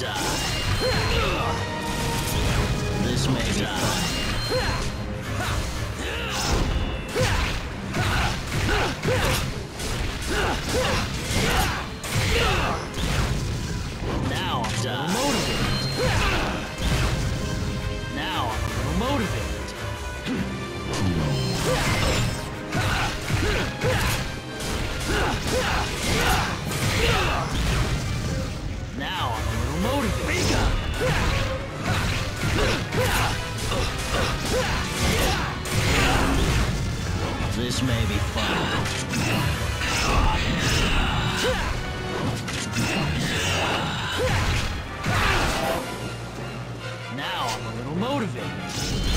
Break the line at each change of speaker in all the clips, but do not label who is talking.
die. This may be fun. Now I'm done. Motivated. Now I'm a little motivated. Now I'm a little motivated. This may be fun. Now I'm a little motivated.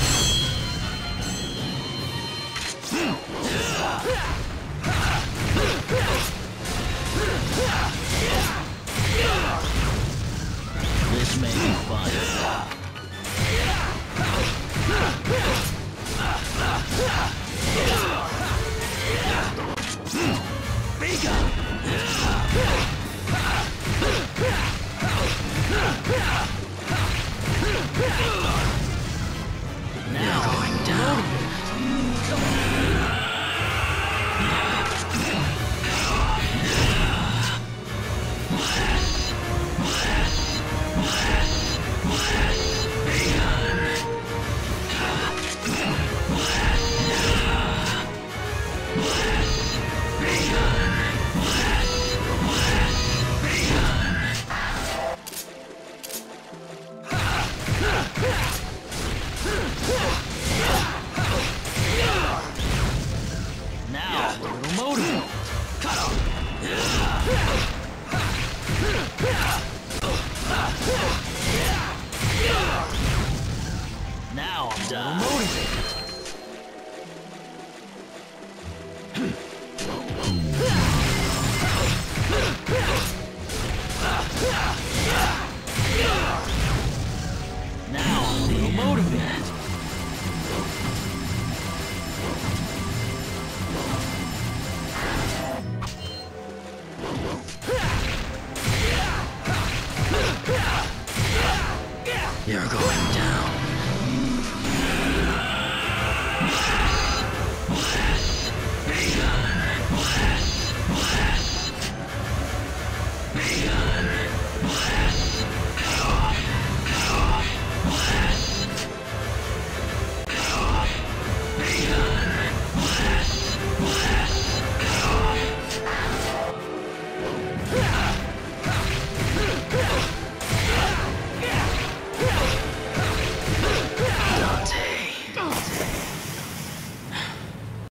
This may be fun. Vega!